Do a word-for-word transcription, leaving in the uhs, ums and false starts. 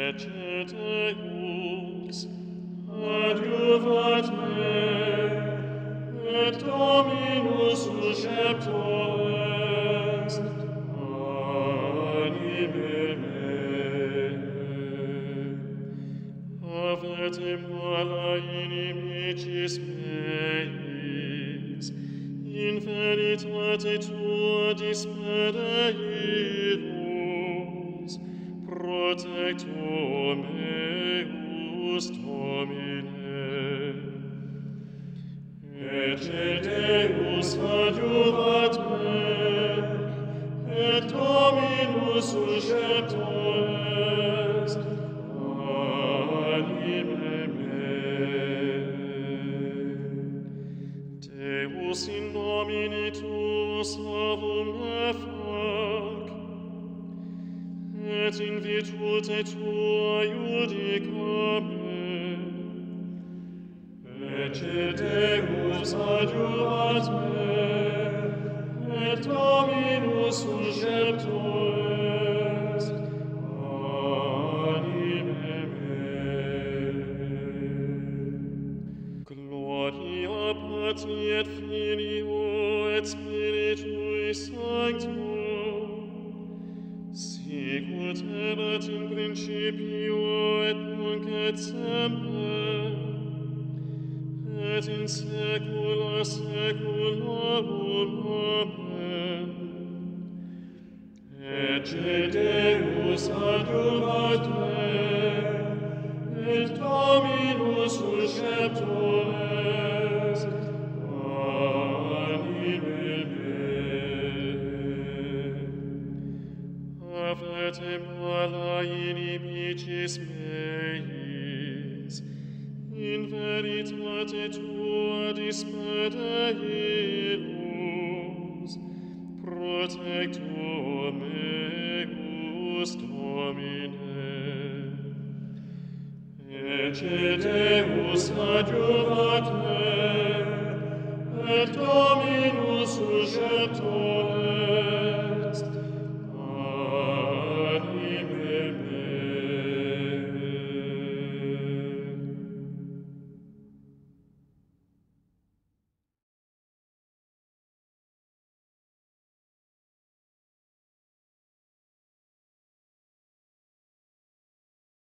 Ecce Deus, adiuvat me, et Dominus suscepto est, anime mea. Avete mala inimicis meis, in veritate tua dispede illos, protector meus Domine. Ecce Deus adiuvat me, et Dominus suscepto est, anime mea. Deus in nomine tuus savum effac, et in virtute tua iudica me. Ecce Deus adiuvat me, et Dominus suscepto est, anime mea. Gloria Patri et Filio et Spiritui Sancto, sicut erat in principio et nunc et semper, et in saecula saeculorum. Amen. Ecce Deus adiuvat me, et Dominus suscepto est, anime mea. Avete mala inimicis meis, in veritate tua dispede illos, protector meus Domine. Ecce Deus adiuvat me, et Dominus suscepto est,